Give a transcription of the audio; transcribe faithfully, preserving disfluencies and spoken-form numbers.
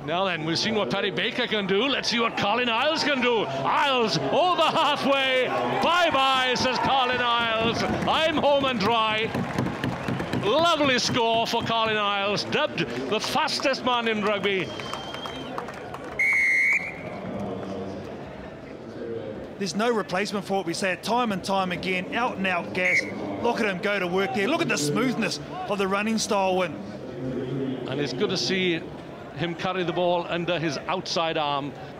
Now then, we've seen what Paddy Baker can do. Let's see what Colin Isles can do. Isles over halfway. Bye-bye, says Colin Isles. I'm home and dry. Lovely score for Colin Isles, dubbed the fastest man in rugby. There's no replacement for it. We say it time and time again. Out and out gas. Look at him go to work there. Look at the smoothness of the running style win. And it's good to see him carry the ball under his outside arm